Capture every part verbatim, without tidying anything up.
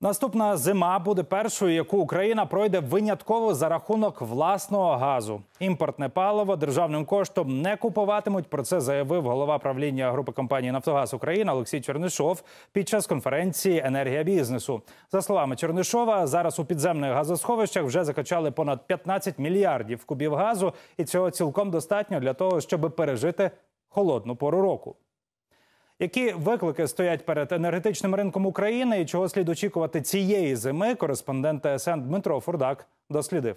Наступна зима буде першою, яку Україна пройде винятково за рахунок власного газу. Імпортне паливо державним коштом не купуватимуть. Про це заявив голова правління групи компанії «Нафтогаз України» Олексій Чернишов під час конференції «Енергія бізнесу». За словами Чернишова, зараз у підземних газосховищах вже закачали понад п'ятнадцять мільярдів кубів газу. І цього цілком достатньо для того, щоб пережити холодну пору року. Які виклики стоять перед енергетичним ринком України і чого слід очікувати цієї зими, кореспондент Т С Н Дмитро Фурдак дослідив.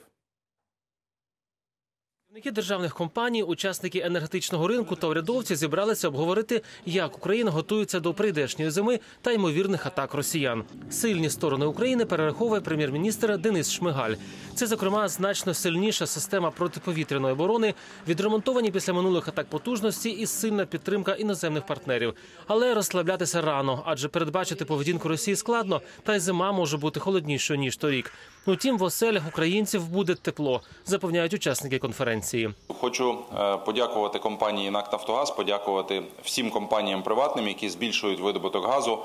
Керівники державних компаній, учасники енергетичного ринку та урядовці зібралися обговорити, як Україна готується до прийдешньої зими та ймовірних атак росіян. Сильні сторони України перераховує прем'єр-міністр Денис Шмигаль. Це, зокрема, значно сильніша система протиповітряної оборони, відремонтовані після минулих атак потужності і сильна підтримка іноземних партнерів. Але розслаблятися рано, адже передбачити поведінку Росії складно, та й зима може бути холоднішою, ніж торік. Утім, в оселях українців буде тепло, запевняють учасники конференції. Хочу подякувати компанії НАК «Нафтогаз», подякувати всім компаніям приватним, які збільшують видобуток газу.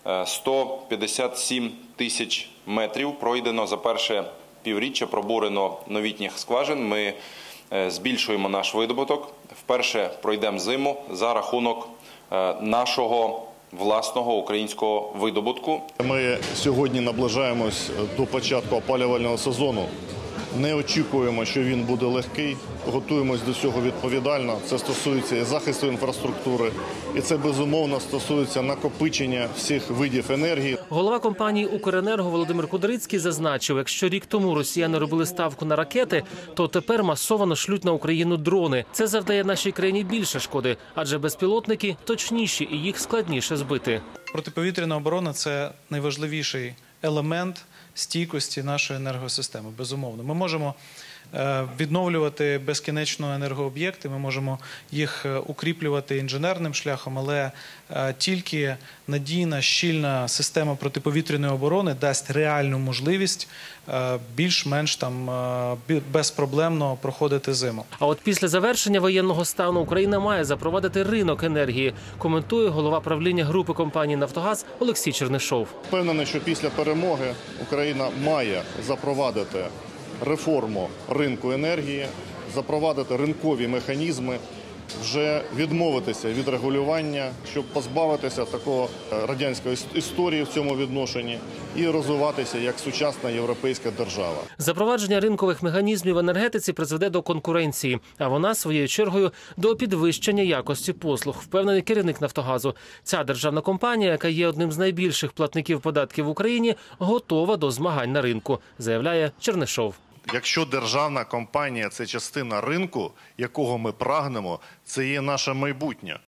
сто п'ятдесят сім тисяч метрів пройдено за перше півріччя, пробурено новітніх скважин. Ми збільшуємо наш видобуток. Вперше пройдемо зиму за рахунок нашого власного українського видобутку. Ми сьогодні наближаємось до початку опалювального сезону. Не очікуємо, що він буде легкий. Готуємось до цього відповідально. Це стосується і захисту інфраструктури, і це, безумовно, стосується накопичення всіх видів енергії. Голова компанії «Укренерго» Володимир Кудрицький зазначив, якщо рік тому росіяни робили ставку на ракети, то тепер масово шлють на Україну дрони. Це завдає нашій країні більше шкоди, адже безпілотники точніші і їх складніше збити. Протиповітряна оборона – це найважливіший елемент стійкості нашої енергосистеми, безумовно. Ми можемо відновлювати безкінечно енергооб'єкти, ми можемо їх укріплювати інженерним шляхом, але тільки надійна, щільна система протиповітряної оборони дасть реальну можливість більш-менш там безпроблемно проходити зиму. А от після завершення воєнного стану Україна має запровадити ринок енергії, коментує голова правління групи компанії «Нафтогаз» Олексій Чернишов. Впевнений, що після перемоги Україна має запровадити реформу ринку енергії, запровадити ринкові механізми, вже відмовитися від регулювання, щоб позбавитися такого радянської історії в цьому відношенні і розвиватися як сучасна європейська держава. Запровадження ринкових механізмів в енергетиці призведе до конкуренції, а вона, своєю чергою, до підвищення якості послуг, впевнений керівник «Нафтогазу». Ця державна компанія, яка є одним з найбільших платників податків в Україні, готова до змагань на ринку, заявляє Чернишов. Якщо державна компанія – це частина ринку, якого ми прагнемо, це є наше майбутнє.